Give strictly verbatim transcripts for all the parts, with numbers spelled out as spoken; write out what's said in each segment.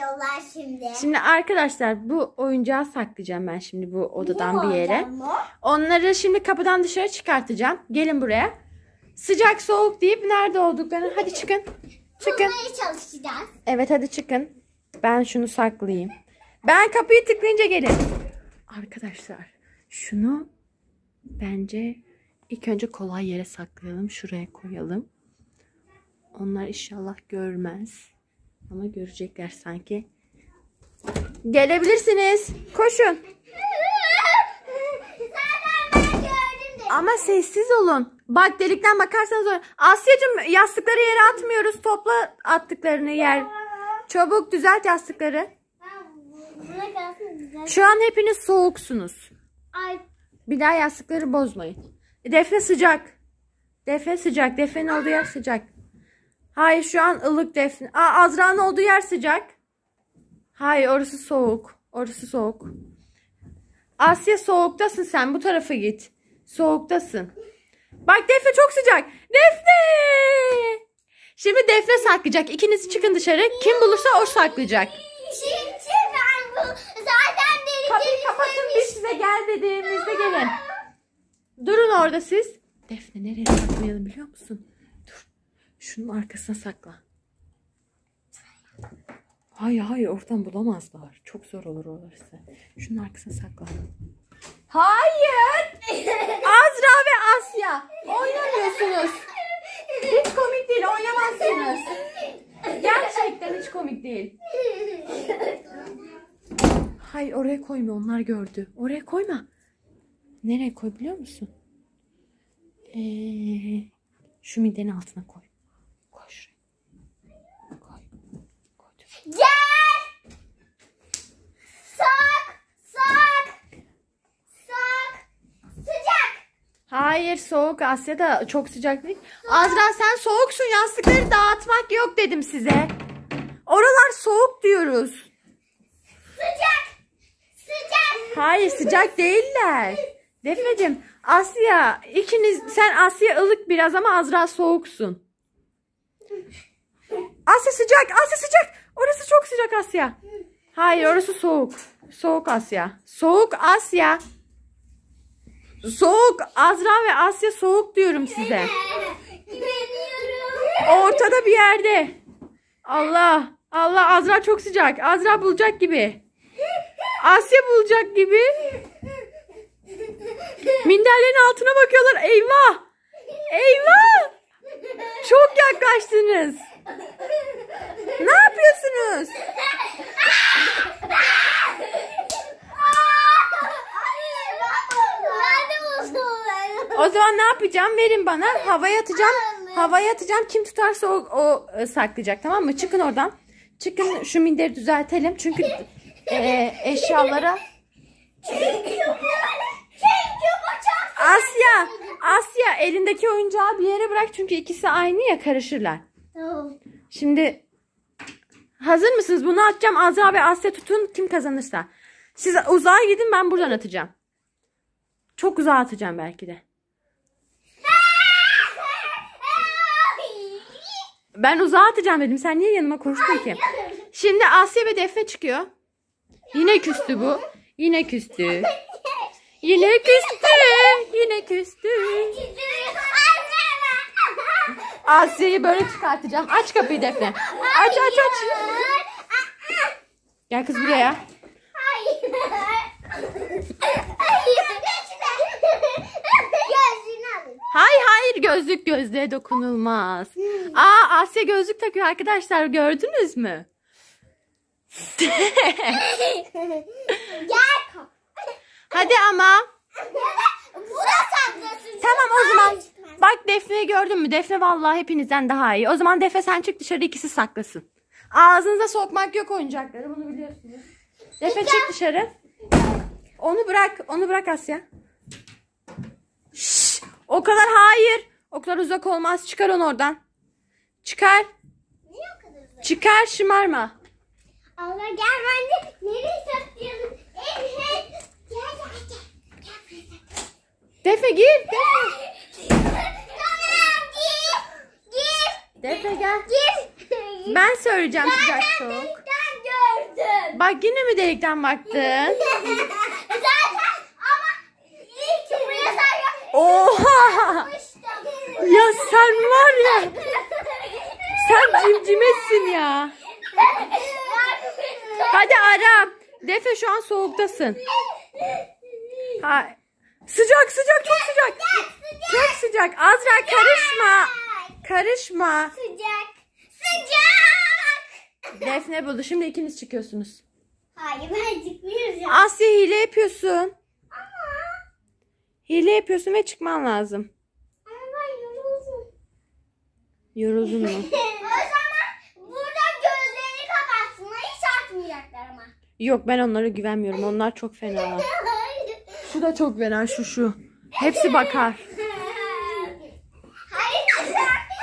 saklıyorlar şimdi. Şimdi arkadaşlar bu oyuncağı saklayacağım ben şimdi bu odadan bir yere. Onları şimdi kapıdan dışarı çıkartacağım. Gelin buraya. Sıcak soğuk deyip nerede olduklarını. Hadi çıkın. Çıkın. Bulmaya çalışacağız. Evet hadi çıkın. Ben şunu saklayayım. Ben kapıyı tıklayınca gelin. Arkadaşlar şunu bence ilk önce kolay yere saklayalım. Şuraya koyalım. Onlar inşallah görmez. Ama görecekler sanki. Gelebilirsiniz. Koşun. Zaten ben gördüm de. Ama sessiz olun. Bak delikten bakarsanız olur. Asya'cığım yastıkları yere atmıyoruz. Topla attıklarını yer. Çabuk düzelt yastıkları. Buna kalsın güzel. Şu an hepiniz soğuksunuz. Ay. Bir daha yastıkları bozmayın. Defne sıcak. Defne sıcak. Defne'nin olduğu yer sıcak. Hayır şu an ılık Defne. Aa, Azra'nın olduğu yer sıcak. Hayır orası soğuk. Orası soğuk. Asya soğuktasın sen. Bu tarafa git. Soğuktasın. Bak Defne çok sıcak. Defne! Şimdi Defne saklayacak. İkiniz çıkın dışarı. Kim bulursa o saklayacak. Şimdi ben bu zaten delik Kapıyı delik kapatın biz size gel dediğimizde gelin. Durun orada siz. Defne nereye saklayalım biliyor musun? Dur. Şunun arkasına sakla. Hayır hayır oradan bulamazlar. Çok zor olur orası. Şunun arkasına sakla. Hayır. Azra ve Asya. Oynamıyorsunuz. Hiç komik değil. Oynamazsınız. Gerçekten hiç komik değil. Hayır oraya koyma. Onlar gördü. Oraya koyma. Nereye koy biliyor musun? Ee, şu midenin altına koy. Koy şuraya. Koy. Koy. Gel. Sak. Sak. Sak. Sıcak. Hayır soğuk. Asya da çok sıcak değil. Azra sen soğuksun. Yastıkları dağıtmak yok dedim size. Oralar soğuk diyoruz. Sıcak. Sıcak. Hayır sıcak değiller. Defneciğim Asya ikiniz sen Asya ılık biraz ama Azra soğuksun. Asya sıcak. Asya sıcak. Orası çok sıcak Asya. Hayır orası soğuk. Soğuk Asya. Soğuk Asya. Soğuk. Azra ve Asya soğuk diyorum size. Güveniyorum. Ortada bir yerde. Allah. Allah Azra çok sıcak. Azra bulacak gibi. Asya bulacak gibi. Minderlerin altına bakıyorlar. Eyvah. Eyvah. Çok yaklaştınız. Ne yapıyorsunuz? O zaman ne yapacağım? Verin bana. Havaya atacağım. Havaya atacağım. Kim tutarsa o, o e, saklayacak. Tamam mı? Çıkın oradan. Çıkın şu minderi düzeltelim. Çünkü e, eşyalara. Asya. Asya elindeki oyuncağı bir yere bırak. Çünkü ikisi aynı ya karışırlar. Şimdi hazır mısınız? Bunu atacağım. Azra ve Asya tutun. Kim kazanırsa. Siz uzağa gidin. Ben buradan atacağım. Çok uzağa atacağım belki de. Ben uzağa atacağım dedim. Sen niye yanıma koştun ki? Şimdi Asya ve Defne çıkıyor. Yine küstü bu. Yine küstü. Yine küstü. Yine küstü. Asya'yı böyle çıkartacağım. Aç kapıyı Defne. Aç aç aç. Gel kız buraya. Hayır. Hayır hayır gözlük gözlüğe dokunulmaz. Aa Asya gözlük takıyor arkadaşlar gördünüz mü? Gel. Hadi ama. Burası saklasın. Tamam o zaman. Bak Defne'yi gördün mü? Defne vallahi hepinizden daha iyi. O zaman Defne sen çık dışarı ikisi saklasın. Ağzınıza sokmak yok oyuncakları bunu biliyorsunuz. Defne çık dışarı. Onu bırak. Onu bırak Asya. Şşş, o kadar hayır. O kadar uzak olmaz. Çıkar onu oradan. Çıkar. Niye o kadar uzak? Çıkar şımarma. Allah gel ben de nereye saklayalım? Evet. Gel gel gel. Gel buraya. Defne gir. Defne. Tamam gir. Gir. Defne gel. Gir. Ben söyleyeceğim sıcak Zaten soğuk. delikten Bak yine mi delikten baktın? Zaten ama iyi ki buraya sen Oha! yapmıştım. Ya sen var ya. Sen cimcimesin ya. Hadi ara. Defe şu an soğuktasın. Ha. Sıcak sıcak çok sıcak. Çok sıcak. Azra karışma. Karışma. Sıcak. Sıcak. Defne buldu. Şimdi ikiniz çıkıyorsunuz. Hayır ben çıkmıyorum. Asya hile yapıyorsun. Ama. Hile yapıyorsun ve çıkman lazım. Ama ben yoruldum. Yoruldun mu? O zaman burada gözlerini kapatsınlar. Hiç atmayacaklar ama. Yok ben onlara güvenmiyorum. Onlar çok fena. Şu da çok fena şu şu. Hepsi bakar. Hayır.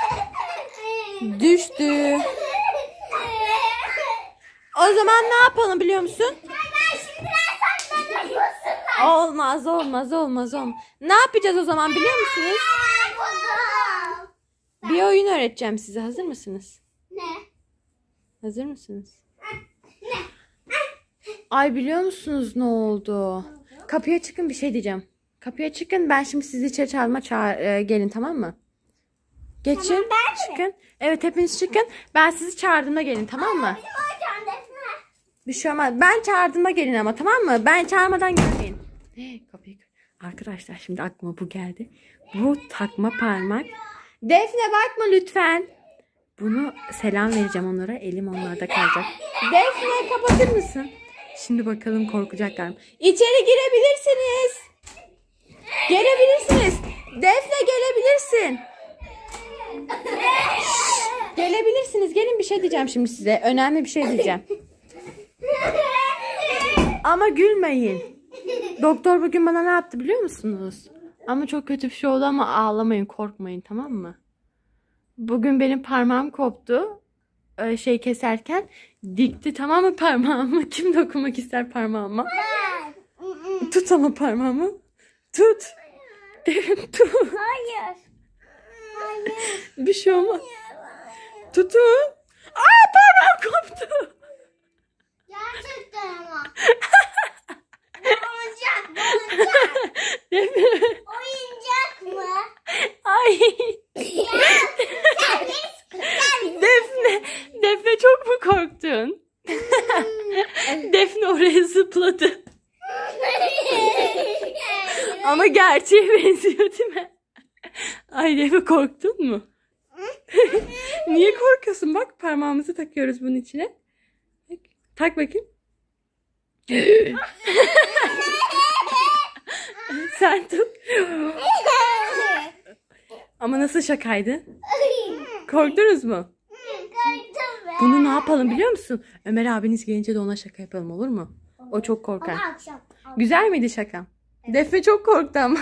Düştü. O zaman ne yapalım biliyor musun? Ben şimdiden sakladım. Bulsunlar. Olmaz olmaz olmaz olmaz. Ne yapacağız o zaman biliyor musunuz? Buldum. Bir oyun öğreteceğim size. Hazır mısınız? Ne? Hazır mısınız? Ne? Ay biliyor musunuz ne oldu? Kapıya çıkın bir şey diyeceğim. Kapıya çıkın ben şimdi sizi içeri çağırma çağır, e, gelin tamam mı? Geçin Tamam, ben mi? çıkın. Evet hepiniz çıkın. Ben sizi çağırdığımda gelin tamam mı? Bizim hocam Defne. Bir şey olmaz. Ben çağırdığımda gelin ama tamam mı? Ben çağırmadan gelmeyin. Kapıyı Arkadaşlar şimdi aklıma bu geldi. Bu takma parmak. Defne bakma lütfen. Bunu selam vereceğim onlara. Elim onlarda kalacak. Defne kapatır mısın? Şimdi bakalım korkacaklar mı? İçeri girebilirsiniz. Gelebilirsiniz. Defne gelebilirsin. Şşş, gelebilirsiniz. Gelin bir şey diyeceğim şimdi size. Önemli bir şey diyeceğim. Ama gülmeyin. Doktor bugün bana ne yaptı biliyor musunuz? Ama çok kötü bir şey oldu ama ağlamayın, korkmayın tamam mı? Bugün benim parmağım koptu. Ee, şey keserken dikti tamam mı parmağımı? Kim dokunmak ister parmağıma? Tut ama parmağımı. Tut. Tut. Hayır. Hayır. Bir şey olmaz. Tutun. Aa parmağım koptu. Gerçekten ama. Oyuncak, oyuncak. Oyuncak mı? Ay. Sen Defne. Defne çok mu korktun? Defne oraya zıpladı. Ama gerçeğe benziyor değil mi? Ay Defne korktun mu? Niye korkuyorsun? Bak parmağımızı takıyoruz bunun içine. Bak, tak bakayım. Sen tut. Ama nasıl şakaydı? Korktunuz mu? Bunu ne yapalım biliyor musun? Ömer abiniz gelince de ona şaka yapalım olur mu? O çok korkar. Ama akşam. Güzel miydi şakam? Defne çok korktu ama.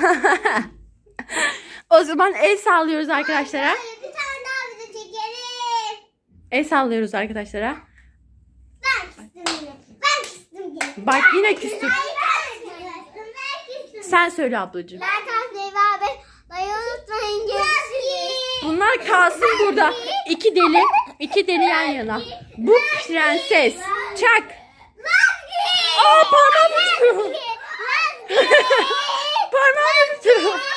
O zaman el sallıyoruz arkadaşlara. Hayır, bir tane daha video çekelim. El sallıyoruz arkadaşlara. Ben küstüm yine. Ben küstüm yine. Bak yine küstüm. Hayır, ben küstüm. Ben küstüm. Sen söyle ablacığım. Ben kalkmayı ve abone unutmayın. Görüşürüz. Bunlar kalsın burada. İki deli. iki deli yan yana. Bu prenses. Çak. Aa parmağım uçtu. Parmağım uçtu.